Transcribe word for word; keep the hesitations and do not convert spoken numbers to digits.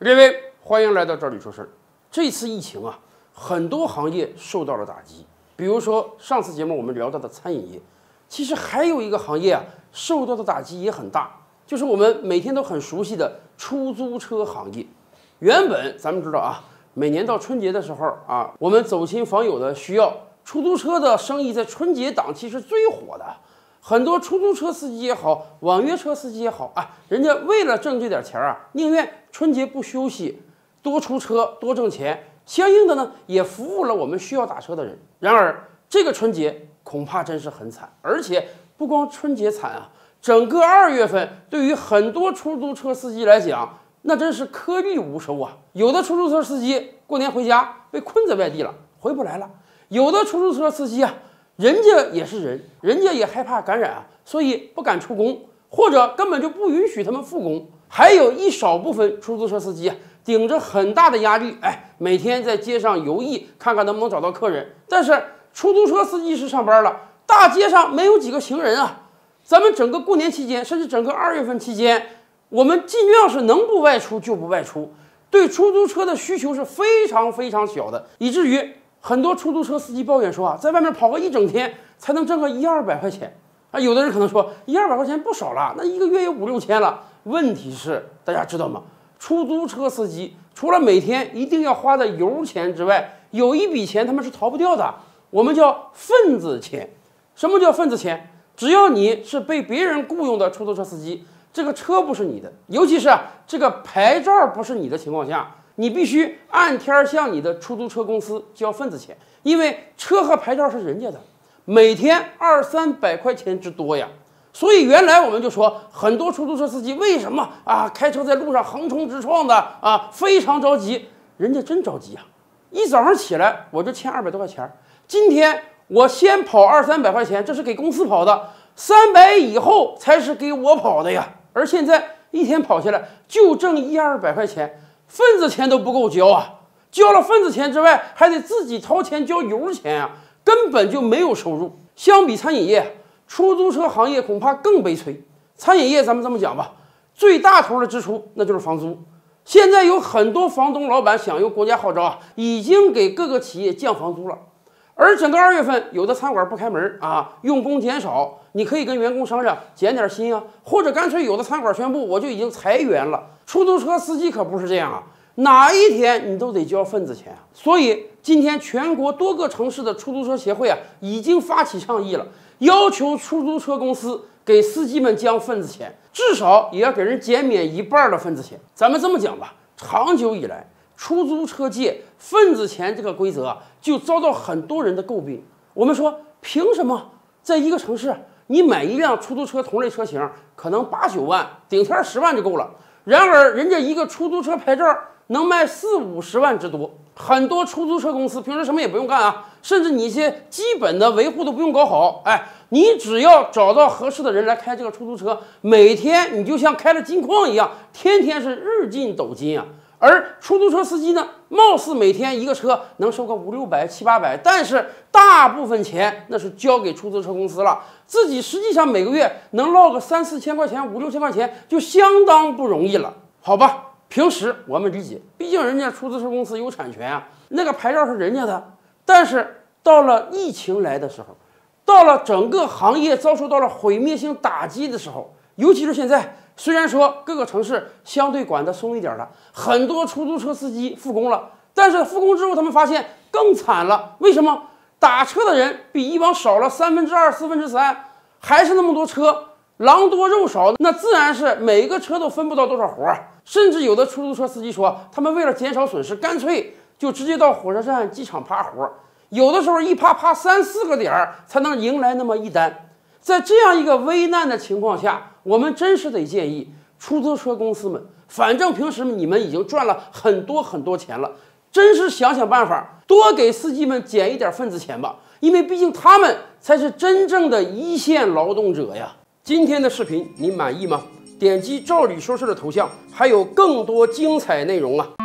各位，欢迎来到这里说事儿。这次疫情啊，很多行业受到了打击，比如说上次节目我们聊到的餐饮业，其实还有一个行业啊，受到的打击也很大，就是我们每天都很熟悉的出租车行业。原本咱们知道啊，每年到春节的时候啊，我们走亲访友的需要，出租车的生意在春节档期是最火的。很多出租车司机也好，网约车司机也好啊，人家为了挣这点钱啊，宁愿春节不休息，多出车多挣钱，相应的呢，也服务了我们需要打车的人。然而这个春节恐怕真是很惨，而且不光春节惨啊，整个二月份对于很多出租车司机来讲，那真是颗粒无收啊。有的出租车司机过年回家被困在外地了，回不来了；有的出租车司机啊，人家也是人，人家也害怕感染啊，所以不敢出工，或者根本就不允许他们复工。还有一少部分出租车司机啊，顶着很大的压力，哎，每天在街上游弋，看看能不能找到客人。但是出租车司机是上班了，大街上没有几个行人啊。咱们整个过年期间，甚至整个二月份期间，我们尽量是能不外出就不外出，对出租车的需求是非常非常小的，以至于很多出租车司机抱怨说啊，在外面跑个一整天才能挣个一二百块钱啊。有的人可能说一二百块钱不少了，那一个月有五六千了。问题是大家知道吗？出租车司机除了每天一定要花的油钱之外，有一笔钱他们是逃不掉的，我们叫份子钱。什么叫份子钱？只要你是被别人雇佣的出租车司机，这个车不是你的，尤其是啊这个牌照不是你的情况下，你必须按天向你的出租车公司交份子钱，因为车和牌照是人家的，每天二三百块钱之多呀。所以原来我们就说，很多出租车司机为什么啊开车在路上横冲直撞的啊，非常着急。人家真着急啊！一早上起来我就欠二百多块钱，今天我先跑二三百块钱，这是给公司跑的，三百以后才是给我跑的呀。而现在一天跑下来就挣一二百块钱，份子钱都不够交啊！交了份子钱之外，还得自己掏钱交油钱啊，根本就没有收入。相比餐饮业，出租车行业恐怕更悲催。餐饮业咱们这么讲吧，最大头的支出那就是房租。现在有很多房东老板响应国家号召啊，已经给各个企业降房租了。而整个二月份，有的餐馆不开门啊，用工减少，你可以跟员工商量减点薪啊，或者干脆有的餐馆宣布我就已经裁员了。出租车司机可不是这样啊，哪一天你都得交份子钱啊。所以今天全国多个城市的出租车协会啊，已经发起倡议了，要求出租车公司给司机们交份子钱，至少也要给人减免一半的份子钱。咱们这么讲吧，长久以来，出租车界份子钱这个规则啊，就遭到很多人的诟病。我们说，凭什么在一个城市，你买一辆出租车同类车型，可能八九万，顶天十万就够了，然而人家一个出租车牌照能卖四五十万之多。很多出租车公司平时什么也不用干啊，甚至你一些基本的维护都不用搞好，哎，你只要找到合适的人来开这个出租车，每天你就像开了金矿一样，天天是日进斗金啊。而出租车司机呢，貌似每天一个车能收个五六百、七八百，但是大部分钱那是交给出租车公司了，自己实际上每个月能落个三四千块钱、五六千块钱，就相当不容易了，好吧？平时我们理解，毕竟人家出租车公司有产权啊，那个牌照是人家的。但是到了疫情来的时候，到了整个行业遭受到了毁灭性打击的时候，尤其是现在，虽然说各个城市相对管得松一点了，很多出租车司机复工了，但是复工之后他们发现更惨了。为什么？打车的人比以往少了三分之二、四分之三，还是那么多车，狼多肉少，那自然是每个车都分不到多少活儿。甚至有的出租车司机说，他们为了减少损失，干脆就直接到火车站、机场趴活儿，有的时候一趴趴三四个点儿才能迎来那么一单。在这样一个危难的情况下，我们真是得建议出租车公司们，反正平时你们已经赚了很多很多钱了，真是想想办法，多给司机们减一点份子钱吧，因为毕竟他们才是真正的一线劳动者呀。今天的视频你满意吗？点击赵理说事的头像，还有更多精彩内容啊！